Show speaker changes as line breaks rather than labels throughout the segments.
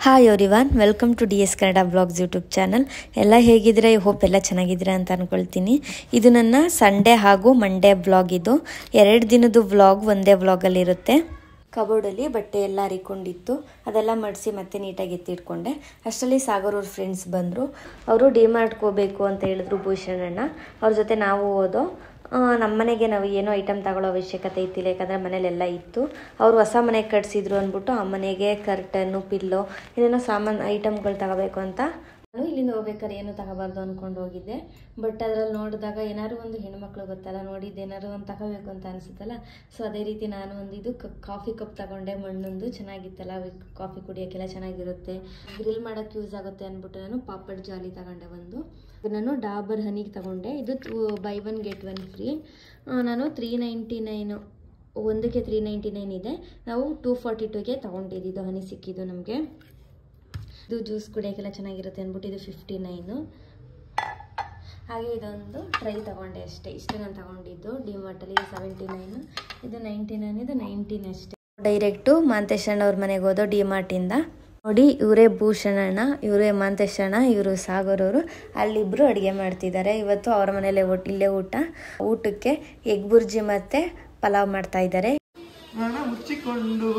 Hi everyone, welcome to DS Kannada blogs YouTube channel. ಎಲ್ಲ ಹೇಗಿದ್ದೀರಾ? I hope ಎಲ್ಲ ಚೆನ್ನಾಗಿದ್ದೀರಾ ಅಂತ ಅಂದ್ಕೊಳ್ತೀನಿ. ಇದು ನನ್ನ ಸಂಡೇ ಹಾಗೂ ಮಂಡೇ ಬ್ಲಾಗ್. ಇದು 2 ದಿನದ ವ್ಲಾಗ್ ಒಂದೇ ವ್ಲಾಗಲ್ಲಿರುತ್ತೆ. ಕಬೋರ್ಡಲ್ಲಿ ಬಟ್ಟೆ ಎಲ್ಲ ಹರಿಕೊಂಡಿತ್ತು, ಅದೆಲ್ಲ ಮಡಿಸಿ ಮತ್ತೆ ನೀಟಾಗಿ ಎತ್ತಿಟ್ಕೊಂಡೆ. ಅಷ್ಟರಲ್ಲಿ ಸಾಗರ್ ಅವ್ರ ಫ್ರೆಂಡ್ಸ್ ಬಂದರು. ಅವರು ಡಿಮಾರ್ಟ್ಗೆ ಹೋಗಬೇಕು ಅಂತ ಹೇಳಿದ್ರು ಭೂಷಣಣ್ಣ. ಅವ್ರ ಜೊತೆ ನಾವು ಹೋದೋ. ನಮ್ಮ ಮನೆಗೆ ನಾವು ಏನೋ ಐಟಮ್ ತಗೊಳ್ಳೋ ಅವಶ್ಯಕತೆ ಇತ್ತಿಲ್ಲ, ಯಾಕಂದರೆ ಮನೇಲೆಲ್ಲ ಇತ್ತು. ಅವರು ಹೊಸ ಮನೆಗೆ ಕಟ್ಸಿದ್ರು ಅಂದ್ಬಿಟ್ಟು ಆ ಮನೆಗೆ ಕರ್ಟನ್ನು, ಪಿಲ್ಲೋ, ಏನೇನೋ ಸಾಮಾನು ಐಟಮ್ಗಳು ತಗೋಬೇಕು ಅಂತ ನಾನು ಇಲ್ಲಿಂದ ಹೋಗ್ಬೇಕಾದ್ರೆ ಏನೂ ತಗೋಬಾರ್ದು ಅಂದ್ಕೊಂಡು ಹೋಗಿದ್ದೆ. ಬಟ್ ಅದರಲ್ಲಿ ನೋಡಿದಾಗ ಏನಾದ್ರು ಒಂದು ಹೆಣ್ಮಕ್ಳು ಗೊತ್ತಲ್ಲ, ನೋಡಿದ್ದು ಏನಾದ್ರು ಒಂದು ತಗೋಬೇಕು ಅಂತ ಅನಿಸುತ್ತಲ್ಲ. ಸೊ ಅದೇ ರೀತಿ ನಾನು ಒಂದು ಇದು ಕಾಫಿ ಕಪ್ ತಗೊಂಡೆ, ಮಣ್ಣೊಂದು ಚೆನ್ನಾಗಿತ್ತಲ್ಲ, ಕಾಫಿ ಕುಡಿಯೋಕ್ಕೆಲ್ಲ ಚೆನ್ನಾಗಿರುತ್ತೆ, ಗ್ರಿಲ್ ಮಾಡೋಕ್ಕೆ ಯೂಸ್ ಆಗುತ್ತೆ ಅಂದ್ಬಿಟ್ಟು ನಾನು ಪಾಪಡ್ ಜಾಲಿ ತಗೊಂಡೆ. ನಾನು ಡಾಬರ್ ಹನಿಗೆ ತಗೊಂಡೆ. ಇದು ಬೈ 1 get 1 ಫ್ರೀ. ನಾನು 399 ಒಂದಕ್ಕೆ 399 ಇದೆ. ನಾವು 242ಗೆ ತೊಗೊಂಡಿದ್ದು ಹನಿ ಸಿಕ್ಕಿದ್ದು ನಮಗೆ. ಇದು ಜ್ಯೂಸ್ ಕುಡಿಯೋಕ್ಕೆಲ್ಲ ಚೆನ್ನಾಗಿರುತ್ತೆ ಅಂದ್ಬಿಟ್ಟು ಇದು 59. ಹಾಗೆ ಇದೊಂದು ಟ್ರೈ ತಗೊಂಡೆ ಅಷ್ಟೇ. ಇಷ್ಟು ನಾನು ತಗೊಂಡಿದ್ದು ಡಿಮಾರ್ಟಲ್ಲಿ. 79, ಇದು 99, ಇದು 19 ಅಷ್ಟೇ. ಡೈರೆಕ್ಟು ಮಾಂತೇಶಣ್ಣ ಅವ್ರ ಮನೆಗೆ ಹೋದೋ ಡಿಮಾರ್ಟಿಂದ. ನೋಡಿ, ಇವರೇ ಭೂಷಣಣ್ಣ, ಇವರೇ ಮಾಂತೇಶಣ್ಣ, ಇವರು ಸಾಗರ್ ಅವರು. ಅಲ್ಲಿಬ್ಬರು ಅಡುಗೆ ಮಾಡ್ತಿದ್ದಾರೆ. ಇವತ್ತು ಅವ್ರ ಮನೇಲೆ ಇಲ್ಲೇ ಊಟಕ್ಕೆ ಎಗ್ ಬುರ್ಜಿ ಮತ್ತು ಪಲಾವ್ ಮಾಡ್ತಾ ಇದ್ದಾರೆ.
ಮುಚ್ಚಿಕೊಂಡು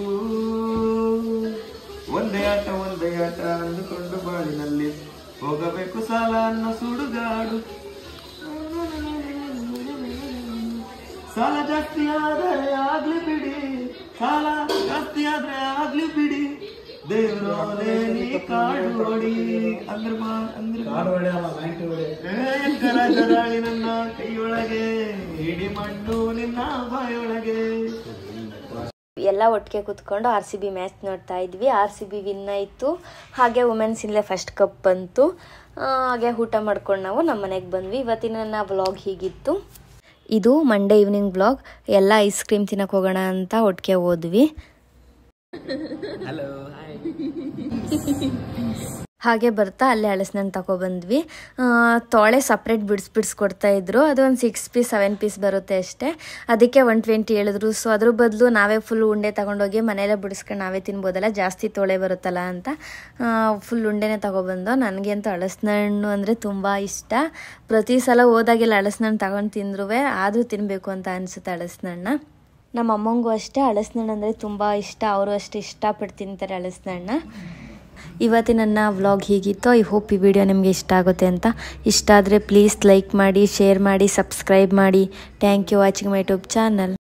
ಒಂದೇ ಆಟ ಅಂದುಕೊಂಡು ಬಾಳಿನಲ್ಲಿ ಹೋಗಬೇಕು ಸಾಲ ಅನ್ನೋ ಸುಡುಗಾಡು. ಸಾಲ ಜಾಸ್ತಿ ಆದರೆ ಆಗ್ಲಿ ಬಿಡಿ, ಸಾಲ ಜಾಸ್ತಿ ಆದ್ರೆ ಆಗ್ಲಿ ಬಿಡಿ, ದೇವ್ರೋಲೆ ನೀ ಕಾಡು ಹೊಡಿ ಜರಾಳಿ ನನ್ನ ಕೈಯೊಳಗೆ, ಇಡಿ ಮಣ್ಣು ನಿನ್ನ ಬಾಯೊಳಗೆ.
ಎಲ್ಲ ಒಟ್ಟಿಗೆ ಕೂತ್ಕೊಂಡು RCB ಮ್ಯಾಚ್ ನೋಡ್ತಾ ಇದ್ವಿ. RCB ವಿನ್ ಆಯಿತು. ಹಾಗೆ ವುಮೆನ್ಸ್ ಇಂದಲೇ ಫಸ್ಟ್ ಕಪ್ ಬಂತು. ಹಾಗೆ ಊಟ ಮಾಡ್ಕೊಂಡು ನಾವು ನಮ್ಮ ಮನೆಗೆ ಬಂದ್ವಿ. ಇವತ್ತಿನ ನನ್ನ ವ್ಲಾಗ್ ಹೀಗಿತ್ತು. ಇದು ಮಂಡೇ ಈವ್ನಿಂಗ್ ವ್ಲಾಗ್. ಎಲ್ಲ ಐಸ್ ಕ್ರೀಮ್ ತಿನ್ನಕ್ಕೆ ಹೋಗೋಣ ಅಂತ ಒಟ್ಟಿಗೆ ಹೋದ್ವಿ. ಹಾಗೆ ಬರ್ತಾ ಅಲ್ಲೇ ಹಳಸಿನಣ್ಣು ತಗೊಬಂದ್ವಿ. ತೊಳೆ ಸಪ್ರೇಟ್ ಬಿಡಿಸ್ಕೊಡ್ತಾ ಇದ್ರು. ಅದು ಒಂದು 6 ಪೀಸ್ 7 ಪೀಸ್ ಬರುತ್ತೆ ಅಷ್ಟೇ. ಅದಕ್ಕೆ 120 ಹೇಳಿದ್ರು. ಸೊ ಅದ್ರ ಬದಲು ನಾವೇ ಫುಲ್ ಉಂಡೆ ತಗೊಂಡೋಗಿ ಮನೆಯಲ್ಲೇ ಬಿಡಿಸ್ಕೊಂಡು ನಾವೇ ತಿನ್ಬೋದಲ್ಲ, ಜಾಸ್ತಿ ತೊಳೆ ಬರುತ್ತಲ್ಲ ಅಂತ ಫುಲ್ ಉಂಡೆನೇ ತಗೊಬಂದು. ನನಗೆ ಅಂತೂ ಹಳಸಿನಣ್ಣು ಅಂದರೆ ತುಂಬ ಇಷ್ಟ. ಪ್ರತಿ ಸಲ ಹೋದಾಗೆಲ್ಲ ಹಳಸಿನಣ್ಣು ತಗೊಂಡು ತಿಂದ್ರೂ ಆದರೂ ತಿನ್ನಬೇಕು ಅಂತ ಅನಿಸುತ್ತೆ ಹಳಸಿನಣ್ಣ. ನಮ್ಮ ಅಮ್ಮಂಗೂ ಅಷ್ಟೇ ಹಳಸಿನಣ್ಣು ಅಂದರೆ ತುಂಬ ಇಷ್ಟ. ಅವರು ಅಷ್ಟೇ ಇಷ್ಟಪಟ್ಟು ತಿಂತಾರೆ ಹಳಸಿನಣ್ಣ. ಇವತ್ತಿನ ನನ್ನ ವ್ಲಾಗ್ ಹೀಗಿತ್ತು. ಐ ಹೋಪ್ ಈ ವಿಡಿಯೋ ನಿಮಗೆ ಇಷ್ಟ ಆಗುತ್ತೆ ಅಂತ. ಇಷ್ಟ ಆದರೆ ಪ್ಲೀಸ್ ಲೈಕ್ ಮಾಡಿ, ಶೇರ್ ಮಾಡಿ, ಸಬ್ಸ್ಕ್ರೈಬ್ ಮಾಡಿ. Thank you watching my YouTube channel.